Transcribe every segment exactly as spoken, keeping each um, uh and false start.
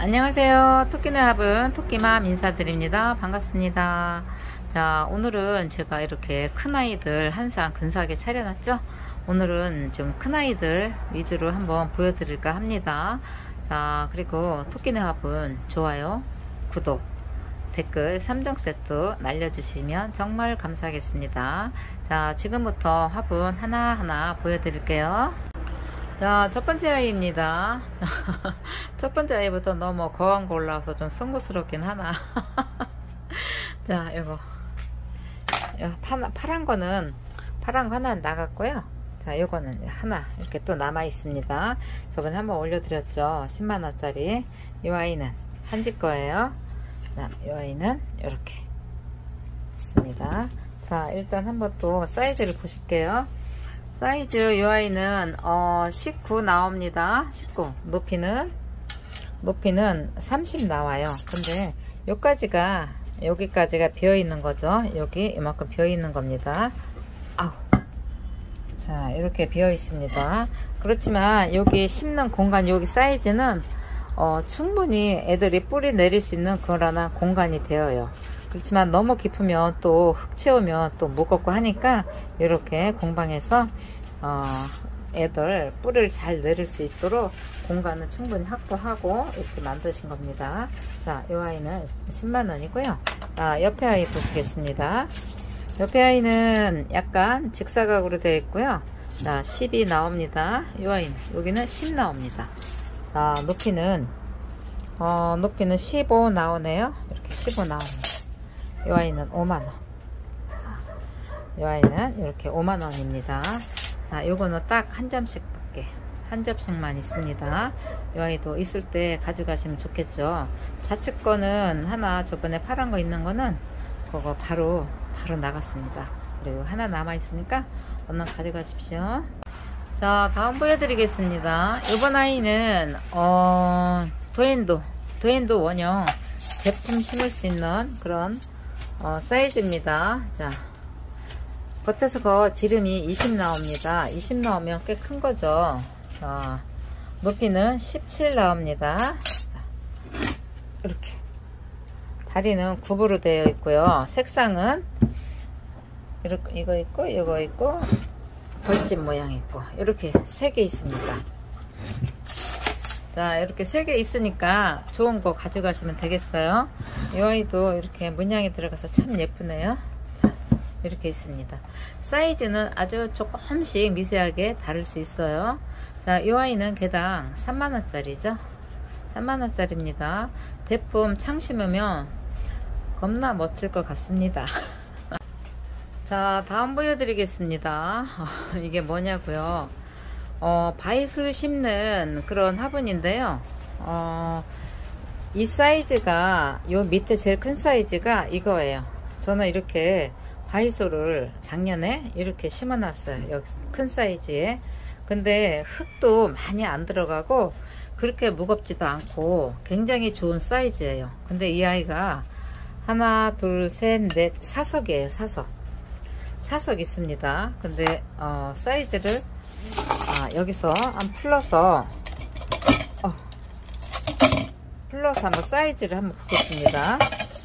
안녕하세요. 토끼네 합은 토끼맘 인사드립니다. 반갑습니다. 자, 오늘은 제가 이렇게 큰아이들 항상 근사하게 차려놨죠. 오늘은 좀 큰아이들 위주로 한번 보여드릴까 합니다. 자, 그리고 토끼네 합은 좋아요, 구독, 댓글 삼 종 세트 날려주시면 정말 감사하겠습니다. 자, 지금부터 화분 하나하나 보여드릴게요. 자, 첫 번째 아이입니다. 첫 번째 아이부터 너무 거한 거 올라와서 좀 송구스럽긴 하나. 자, 요거. 요 파란, 파란 거는, 파란 거 하나 나갔고요. 자, 요거는 하나, 이렇게 또 남아 있습니다. 저번에 한번 올려드렸죠. 십만 원짜리. 이 아이는 한지 거예요. 자, 이 아이는 이렇게 있습니다. 자, 일단 한번 또 사이즈를 보실게요. 사이즈 이 아이는 어, 십구 나옵니다. 십구. 높이는 높이는 삼십 나와요. 근데 여기까지가 여기까지가 비어 있는 거죠. 여기 이만큼 비어 있는 겁니다. 아우. 자, 이렇게 비어 있습니다. 그렇지만 여기 심는 공간, 여기 사이즈는 어, 충분히 애들이 뿌리 내릴 수 있는 그런 공간이 되어요. 그렇지만 너무 깊으면 또 흙 채우면 또 무겁고 하니까 이렇게 공방에서 어, 애들 뿌리를 잘 내릴 수 있도록 공간을 충분히 확보하고 이렇게 만드신 겁니다. 자, 이 아이는 십만 원이고요. 아, 옆에 아이 보시겠습니다. 옆에 아이는 약간 직사각으로 되어 있고요. 자, 십이 나옵니다. 이 아이는 여기는 십 나옵니다. 자, 높이는 어, 높이는 십오 나오네요. 이렇게 십오 나옵니다. 이 아이는 오만 원. 이 아이는 이렇게 오만 원입니다. 자, 요거는 딱 한 점씩 밖에, 한 접씩만 있습니다. 이 아이도 있을 때 가져가시면 좋겠죠. 좌측 거는 하나, 저번에 파란 거 있는 거는 그거 바로, 바로 나갔습니다. 그리고 하나 남아 있으니까 얼른 가져가십시오. 자, 다음 보여드리겠습니다. 요번 아이는, 어, 도엔도, 도엔도 원형 제품 심을 수 있는 그런 어, 사이즈입니다. 자, 겉에서 거 지름이 이십 나옵니다. 이십 나오면 꽤 큰 거죠. 자, 높이는 십칠 나옵니다. 자, 이렇게 다리는 굽으로 되어 있고요. 색상은 이렇게 이거 있고 이거 있고 벌집 모양 있고 이렇게 세 개 있습니다. 자, 이렇게 세 개 있으니까 좋은 거 가져가시면 되겠어요. 이 아이도 이렇게 문양이 들어가서 참 예쁘네요. 자, 이렇게 있습니다. 사이즈는 아주 조금씩 미세하게 다를 수 있어요. 자, 이 아이는 개당 삼만 원짜리죠. 삼만 원짜리입니다. 대품 창 심으면 겁나 멋질 것 같습니다. 자, 다음 보여드리겠습니다. 이게 뭐냐고요. 어, 바이술 심는 그런 화분인데요. 어, 이 사이즈가 요 밑에 제일 큰 사이즈가 이거예요. 저는 이렇게 바이솔을 작년에 이렇게 심어 놨어요. 여기 큰 사이즈에. 근데 흙도 많이 안 들어가고 그렇게 무겁지도 않고 굉장히 좋은 사이즈예요. 근데 이 아이가 하나 둘 셋 넷 사석이에요. 사석 사석 있습니다. 근데 어, 사이즈를 아, 여기서 한번 풀러서 어, 풀러서 한번 사이즈를 한번 보겠습니다.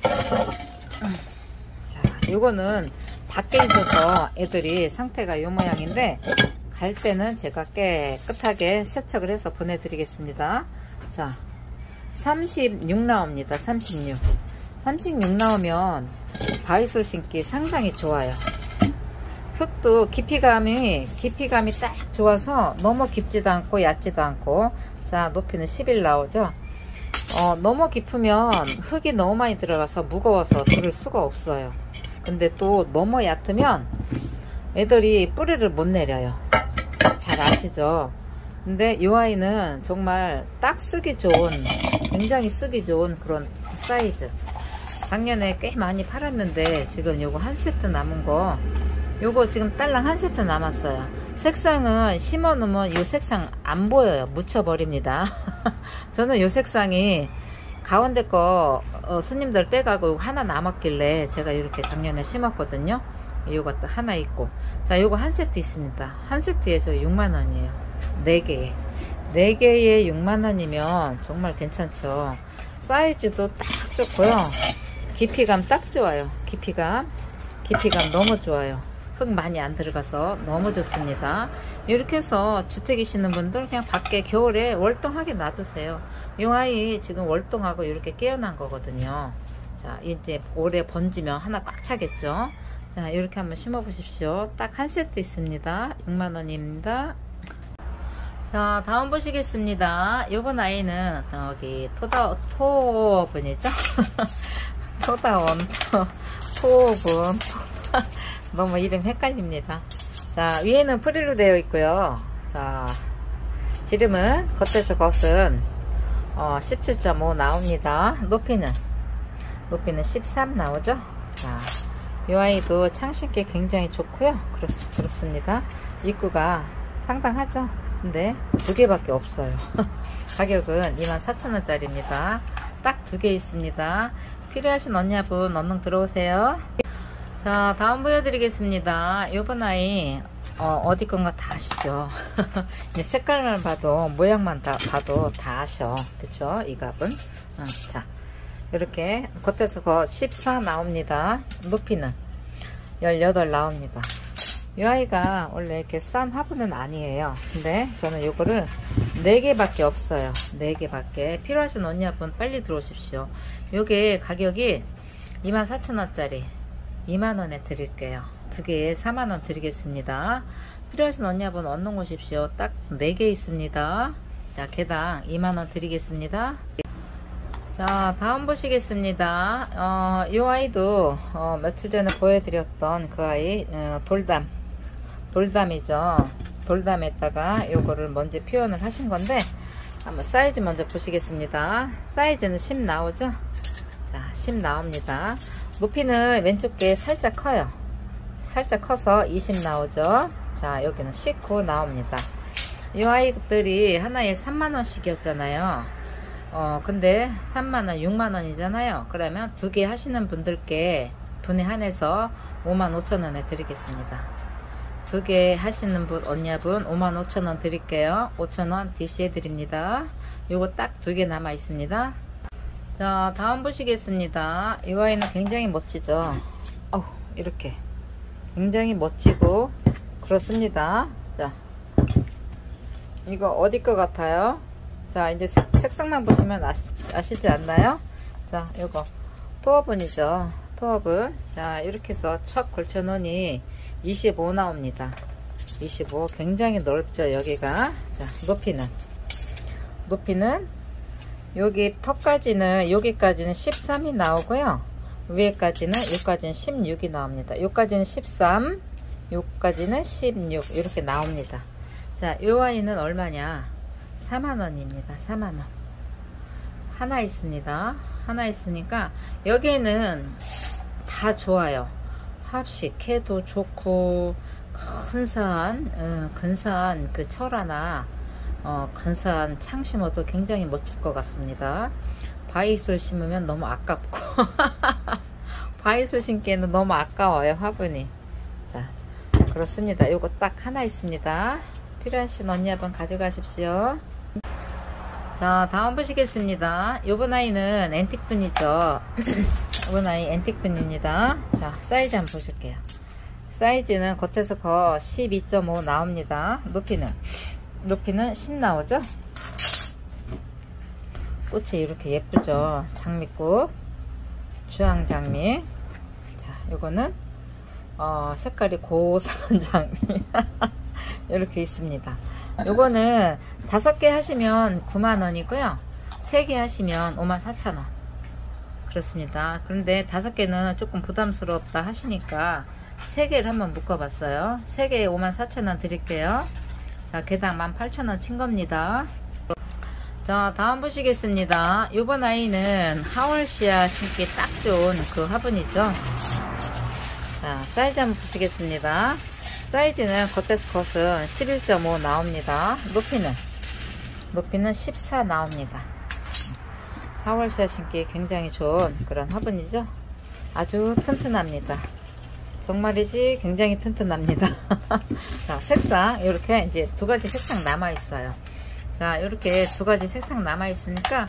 자, 요거는 밖에 있어서 애들이 상태가 요 모양인데 갈 때는 제가 깨끗하게 세척을 해서 보내드리겠습니다. 자, 삼십육 나옵니다. 삼십육 삼십육 나오면 바이솔 심기 상당히 좋아요. 흙도 깊이감이 깊이감이 딱 좋아서 너무 깊지도 않고 얕지도 않고. 자, 높이는 십일 나오죠. 어, 너무 깊으면 흙이 너무 많이 들어가서 무거워서 들을 수가 없어요. 근데 또 너무 얕으면 애들이 뿌리를 못 내려요. 잘 아시죠? 근데 이 아이는 정말 딱 쓰기 좋은, 굉장히 쓰기 좋은 그런 사이즈. 작년에 꽤 많이 팔았는데 지금 요거 한 세트 남은 거, 요거 지금 딸랑 한 세트 남았어요. 색상은 심어 놓으면 이 색상 안 보여요. 묻혀버립니다. 저는 이 색상이 가운데 거 어, 손님들 빼가고 하나 남았길래 제가 이렇게 작년에 심었거든요. 요것도 하나 있고. 자, 요거 한 세트 있습니다. 한 세트에 저 육만 원이에요. 네 개에. 네 개에 육만 원이면 정말 괜찮죠. 사이즈도 딱 좋고요. 깊이감 딱 좋아요. 깊이감 깊이감 너무 좋아요. 흙 많이 안 들어가서 너무 좋습니다. 이렇게 해서 주택이시는 분들 그냥 밖에 겨울에 월동하게 놔두세요. 이 아이 지금 월동하고 이렇게 깨어난 거거든요. 자, 이제 올해 번지면 하나 꽉 차겠죠. 자, 이렇게 한번 심어 보십시오. 딱 한 세트 있습니다. 육만 원입니다. 자, 다음 보시겠습니다. 요번 아이는 저기 토다 토분이죠. 토다원 토분 너무 이름 헷갈립니다. 자, 위에는 프릴로 되어 있고요. 자, 지름은 겉에서 겉은 어, 십칠 점 오 나옵니다. 높이는 높이는 십삼 나오죠. 자, 이 아이도 창신기 굉장히 좋고요. 그렇, 그렇습니다. 입구가 상당하죠. 근데 두 개밖에 없어요. 가격은 이만 사천 원짜리입니다. 딱 두 개 있습니다. 필요하신 언니분 얼른 들어오세요. 자, 다음 보여드리겠습니다. 요번 아이 어, 어디 건가 다 아시죠? 색깔만 봐도 모양만 다 봐도 다 아셔. 그쵸? 이 값은. 어, 자, 이렇게 겉에서 거 십사 나옵니다. 높이는 십팔 나옵니다. 이 아이가 원래 이렇게 싼 화분은 아니에요. 근데 저는 요거를 네 개밖에 없어요. 네 개밖에. 필요하신 언니분 빨리 들어오십시오. 요게 가격이 이만 사천 원짜리 이만 원에 드릴게요. 두 개에 사만 원 드리겠습니다. 필요하신 언니분 얼른 오십시오. 딱 네 개 있습니다. 자, 개당 이만 원 드리겠습니다. 자, 다음 보시겠습니다. 어, 이 아이도 어, 며칠 전에 보여드렸던 그 아이 어, 돌담 돌담이죠. 돌담에다가 요거를 먼저 표현을 하신 건데 한번 사이즈 먼저 보시겠습니다. 사이즈는 십 나오죠. 자, 십 나옵니다. 높이는 왼쪽 게 살짝 커요. 살짝 커서 이십 나오죠. 자, 여기는 십구 나옵니다. 이 아이들이 하나에 삼만 원씩이었잖아요. 어, 근데 삼만 원, 육만 원이잖아요. 그러면 두 개 하시는 분들께 분에 한해서 오만 오천 원에 드리겠습니다. 두 개 하시는 분, 언니분 오만 오천 원 드릴게요. 오천 원 디씨 해드립니다. 요거 딱 두 개 남아 있습니다. 자, 다음 보시겠습니다. 이 아이는 굉장히 멋지죠. 어우, 이렇게 굉장히 멋지고 그렇습니다. 자, 이거 어디 것 같아요? 자, 이제 색, 색상만 보시면 아시, 아시지 않나요? 자, 요거 토어분이죠. 토어분. 자, 이렇게 해서 척 걸쳐 놓으니 이십오 나옵니다. 이십오. 굉장히 넓죠, 여기가. 자, 높이는 높이는 여기 턱까지는 여기까지는 십삼이 나오고요. 위에까지는 여기까지는 십육이 나옵니다. 여기까지는 십삼, 여기까지는 십육 이렇게 나옵니다. 자, 이 아이는 얼마냐? 사만 원입니다. 사만 원. 하나 있습니다. 하나 있으니까 여기에는 다 좋아요. 합식해도 좋고 근사한 어, 근사한 그 철하나 어, 근사한 창 심어도 굉장히 멋질 것 같습니다. 바이솔 심으면 너무 아깝고 바이솔 심기에는 너무 아까워요, 화분이. 자, 그렇습니다. 요거 딱 하나 있습니다. 필요하신 언니 한번 가져가십시오. 자, 다음 보시겠습니다. 요번 아이는 앤틱분이죠. 요번 아이 앤틱분입니다. 자, 사이즈 한번 보실게요. 사이즈는 겉에서 거 십이 점 오 나옵니다. 높이는 높이는 십 나오죠. 꽃이 이렇게 예쁘죠. 장미꽃, 주황장미. 자, 요거는 어, 색깔이 고사한 장미 이렇게 있습니다. 요거는 다섯 개 하시면 구만 원이고요. 세 개 하시면 오만 사천 원. 그렇습니다. 그런데 다섯 개는 조금 부담스럽다 하시니까 세 개를 한번 묶어 봤어요. 세 개에 오만 사천 원 드릴게요. 자, 개당 만 팔천 원 친 겁니다. 자, 다음 보시겠습니다. 요번 아이는 하월시아 신기 딱 좋은 그 화분이죠. 자, 사이즈 한번 보시겠습니다. 사이즈는 겉에서 겉은 십일 점 오 나옵니다. 높이는 높이는 십사 나옵니다. 하월시아 신기 굉장히 좋은 그런 화분이죠. 아주 튼튼합니다. 정말이지 굉장히 튼튼합니다. 자, 색상 이렇게 이제 두 가지 색상 남아 있어요. 자, 이렇게 두 가지 색상 남아 있으니까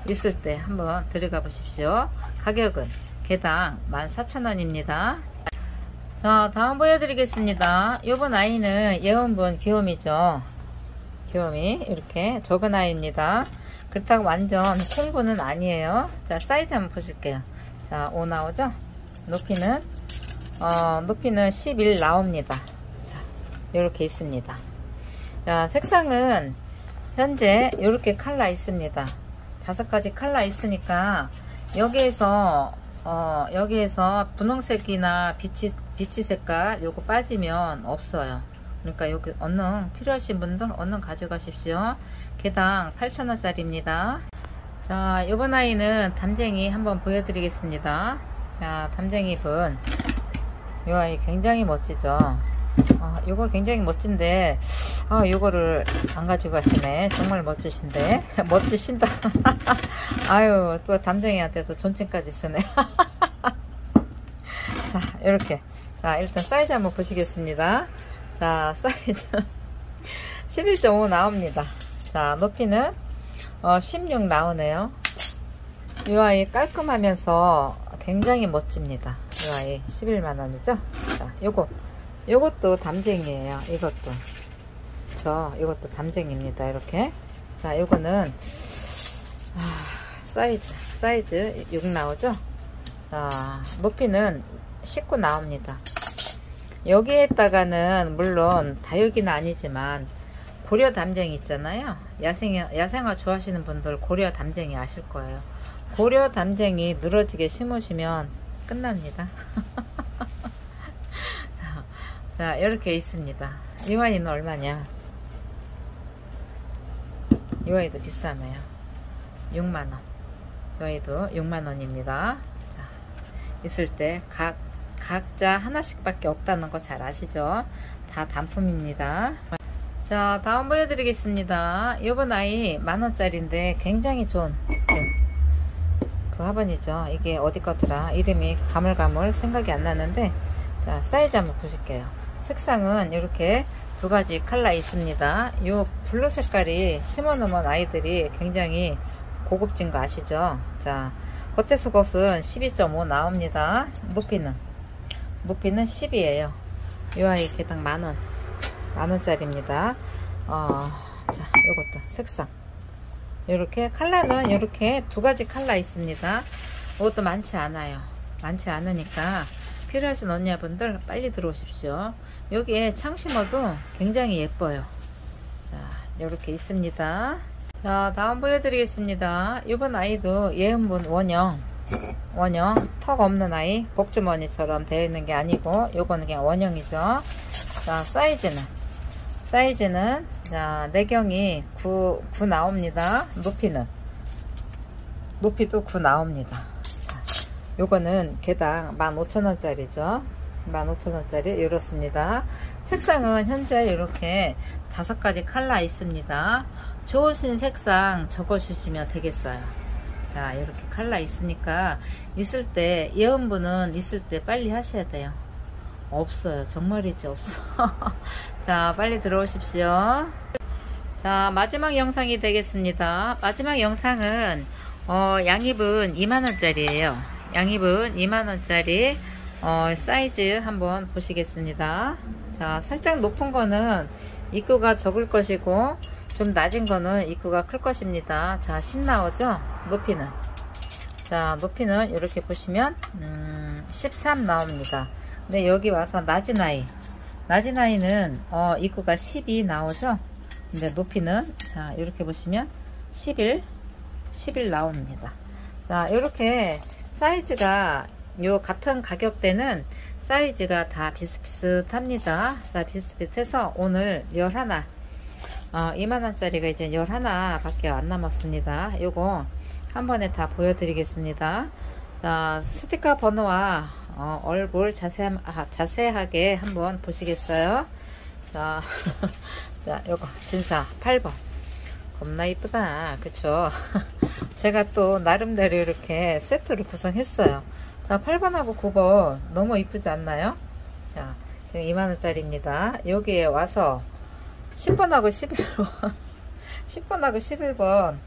있을 때 한번 들어가 보십시오. 가격은 개당 만 사천 원입니다. 자, 다음 보여드리겠습니다. 요번 아이는 예원분 귀요미죠. 귀요미 이렇게 적은 아이입니다. 그렇다고 완전 콩분은 아니에요. 자, 사이즈 한번 보실게요. 자, 오 나오죠. 높이는 어, 높이는 십일 나옵니다. 자, 이렇게 있습니다. 자, 색상은 현재 이렇게 컬러 있습니다. 다섯 가지 컬러 있으니까 여기에서 어, 여기에서 분홍색이나 비치, 비치 색깔 요거 빠지면 없어요. 그러니까 여기 얼른 필요하신 분들 얼른 가져가십시오. 개당 팔천 원짜리입니다. 자, 요번 아이는 담쟁이 한번 보여드리겠습니다. 자, 담쟁이분 요 아이 굉장히 멋지죠. 아, 요거 굉장히 멋진데 아, 요거를 안 가져가시네. 정말 멋지신데 멋지신다. 아유, 또 담쟁이한테도 존칭까지 쓰네. 자, 이렇게. 자, 일단 사이즈 한번 보시겠습니다. 자, 사이즈 십일 점 오 나옵니다. 자, 높이는 어, 십육 나오네요. 이 아이 깔끔하면서 굉장히 멋집니다. 이 아이 십일만 원이죠. 자, 요거 요것도 담쟁이에요. 이것도 저 이것도 담쟁이입니다. 이렇게. 자, 요거는 아, 사이즈 사이즈 육 나오죠. 자, 높이는 십구 나옵니다. 여기에다가는 물론 다육이는 아니지만 고려 담쟁이 있잖아요. 야생, 야생화 좋아하시는 분들 고려 담쟁이 아실 거예요. 고려 담쟁이 늘어지게 심으시면 끝납니다. 자, 자, 이렇게 있습니다. 이 아이는 얼마냐? 이 아이도 비싸네요. 육만 원. 저희도 육만 원입니다. 자, 있을 때 각, 각자 하나씩 밖에 없다는 거 잘 아시죠? 다 단품입니다. 자, 다음 보여드리겠습니다. 이번 아이 만원짜리인데 굉장히 좋은 그, 그 화분이죠. 이게 어디 거더라? 이름이 가물가물 생각이 안 나는데, 자, 사이즈 한번 보실게요. 색상은 이렇게 두 가지 컬러 있습니다. 요 블루 색깔이 심어 놓으면 아이들이 굉장히 고급진 거 아시죠? 자, 겉에서 겉은 십이 점 오 나옵니다. 높이는 높이는 십이에요. 이 아이 개당 만원 만원짜리입니다. 어, 자, 요것도 색상 이렇게 컬러는 이렇게 두 가지 컬러 있습니다. 이것도 많지 않아요. 많지 않으니까 필요하신 언니분들 빨리 들어오십시오. 여기에 창 심어도 굉장히 예뻐요. 자, 이렇게 있습니다. 자, 다음 보여드리겠습니다. 이번 아이도 예은분 원형 원형 턱 없는 아이, 복주머니처럼 되어 있는 게 아니고 요거는 그냥 원형이죠. 자, 사이즈는 사이즈는 자, 내경이 구, 구 나옵니다. 높이는 높이도 구 나옵니다. 자, 요거는 개당 만 오천 원짜리죠. 만 오천 원짜리 이렇습니다. 색상은 현재 이렇게 다섯 가지 컬러 있습니다. 좋으신 색상 적어주시면 되겠어요. 자, 이렇게 컬러 있으니까 있을 때 예언분은 있을 때 빨리 하셔야 돼요. 없어요. 정말이지 없어. 자, 빨리 들어오십시오. 자, 마지막 영상이 되겠습니다. 마지막 영상은 어, 양입은 이만 원짜리예요. 양입은 이만 원짜리 어, 사이즈 한번 보시겠습니다. 자, 살짝 높은 거는 입구가 적을 것이고 좀 낮은 거는 입구가 클 것입니다. 자, 십 나오죠? 높이는 자, 높이는 이렇게 보시면 음, 십삼 나옵니다. 근데 여기 와서 낮은 아이 낮은 아이는 어, 입구가 십이 나오죠? 근데 높이는 자, 이렇게 보시면 십일 십일 나옵니다. 자, 이렇게 사이즈가 요 같은 가격대는 사이즈가 다 비슷비슷합니다. 자, 비슷비슷해서 오늘 열하나 어, 이만 원짜리가 이제 열하나 밖에 안 남았습니다. 요거 한 번에 다 보여드리겠습니다. 자, 스티커 번호와 어, 얼굴 자세, 아, 자세하게 한번 보시겠어요? 자, 자, 요거 진사 팔 번 겁나 이쁘다, 그쵸? 제가 또 나름대로 이렇게 세트를 구성했어요. 자, 팔 번하고 구 번 너무 이쁘지 않나요? 자, 이만 원짜리입니다. 여기에 와서 십 번하고 십일 번 십 번하고 십일 번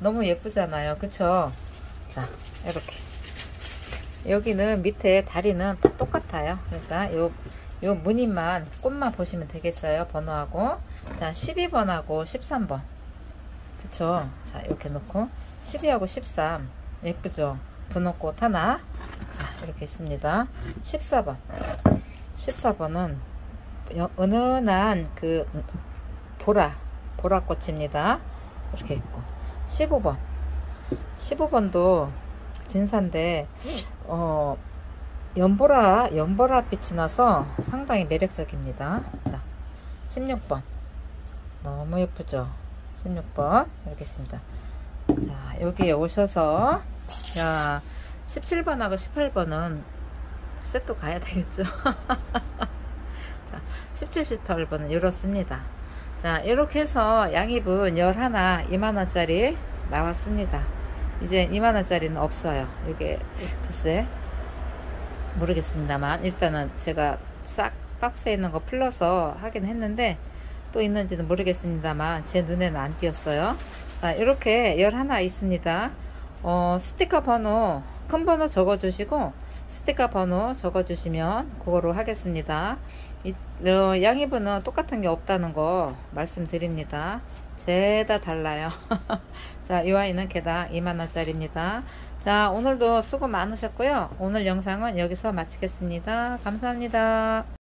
너무 예쁘잖아요. 그쵸? 자, 이렇게. 여기는 밑에 다리는 다 똑같아요. 그러니까 요, 요 무늬만, 꽃만 보시면 되겠어요. 번호하고. 자, 십이 번하고 십삼 번. 그쵸? 자, 이렇게 놓고. 십이하고 십삼. 예쁘죠? 분홍꽃 하나. 자, 이렇게 있습니다. 십사 번. 십사 번은 은은한 그 보라, 보라꽃입니다. 이렇게 있고. 십오 번. 십오 번도 진사인데, 어, 연보라, 연보라 빛이 나서 상당히 매력적입니다. 자, 십육 번. 너무 예쁘죠? 십육 번. 이렇게 있습니다. 자, 여기에 오셔서, 자, 십칠 번하고 십팔 번은 세트 가야 되겠죠? 자, 십칠, 십팔 번은 이렇습니다. 자, 이렇게 해서 양입은 십일, 이만 원짜리 나왔습니다. 이제 이만 원짜리는 없어요. 이게 글쎄 모르겠습니다만, 일단은 제가 싹 박스에 있는 거 풀러서 하긴 했는데 또 있는지는 모르겠습니다만 제 눈에는 안 띄었어요. 자, 이렇게 십일 있습니다. 어, 스티커 번호, 큰 번호 적어 주시고 스티커 번호 적어 주시면 그거로 하겠습니다. 이, 어, 양이분은 똑같은 게 없다는 거 말씀드립니다. 죄다 달라요. 자, 이 아이는 개당 이만 원짜리입니다. 자, 오늘도 수고 많으셨고요. 오늘 영상은 여기서 마치겠습니다. 감사합니다.